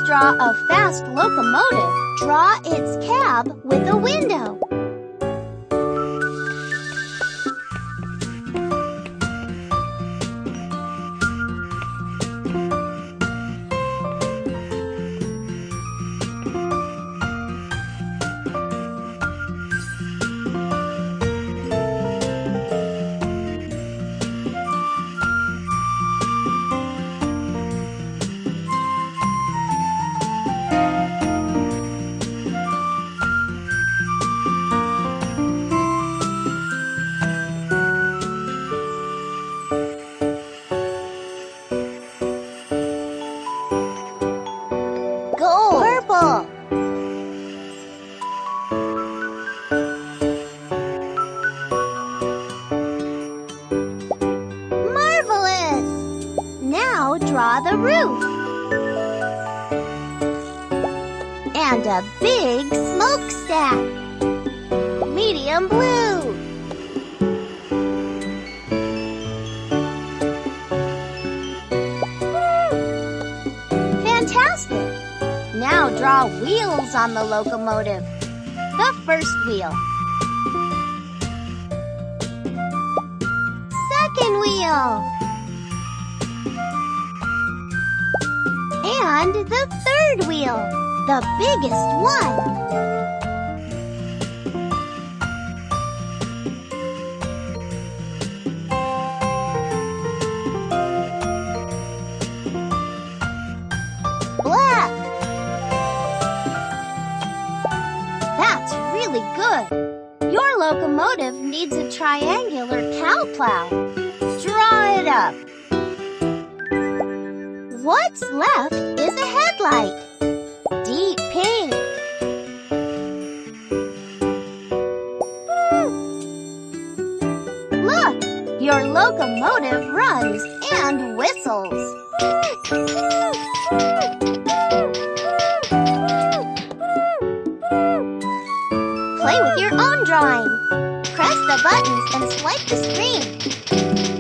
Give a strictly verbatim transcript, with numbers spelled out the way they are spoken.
draw a fast locomotive. Draw its cab with a window. Draw the roof and a big smokestack. Medium blue. Fantastic! Now draw wheels on the locomotive. The first wheel. Second wheel. And the third wheel, the biggest one. Black. That's really good. Your locomotive needs a triangular cow plow. Draw it up. What's left is a headlight. Deep pink. Look, your locomotive runs and whistles. Play with your own drawing. Press the buttons and swipe the screen.